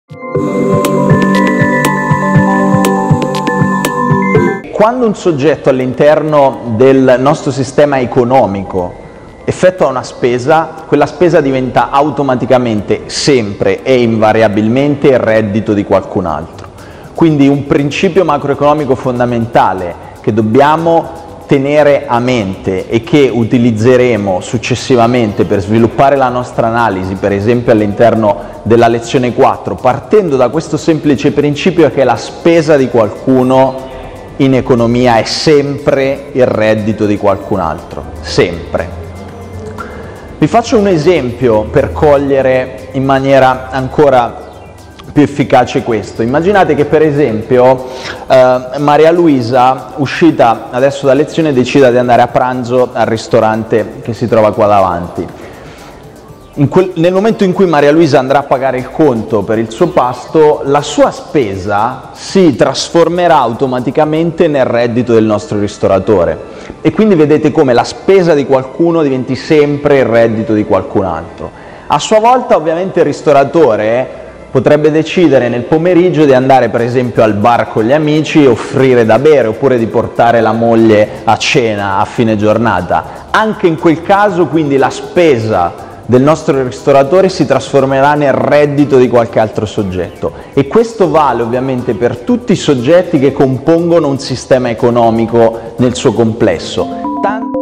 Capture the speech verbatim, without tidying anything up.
Quando un soggetto all'interno del nostro sistema economico effettua una spesa, quella spesa diventa automaticamente, sempre e invariabilmente, il reddito di qualcun altro. Quindi un principio macroeconomico fondamentale che dobbiamo tenere a mente e che utilizzeremo successivamente per sviluppare la nostra analisi, per esempio all'interno della lezione quattro, partendo da questo semplice principio che la spesa di qualcuno in economia è sempre il reddito di qualcun altro, sempre. Vi faccio un esempio per cogliere in maniera ancora più efficace questo. Immaginate che per esempio eh, Maria Luisa, uscita adesso da lezione, decida di andare a pranzo al ristorante che si trova qua davanti. In quel, nel momento in cui Maria Luisa andrà a pagare il conto per il suo pasto, la sua spesa si trasformerà automaticamente nel reddito del nostro ristoratore. E quindi vedete come la spesa di qualcuno diventi sempre il reddito di qualcun altro. A sua volta ovviamente il ristoratore potrebbe decidere nel pomeriggio di andare per esempio al bar con gli amici e offrire da bere, oppure di portare la moglie a cena a fine giornata. Anche in quel caso quindi la spesa del nostro ristoratore si trasformerà nel reddito di qualche altro soggetto, e questo vale ovviamente per tutti i soggetti che compongono un sistema economico nel suo complesso. Tanto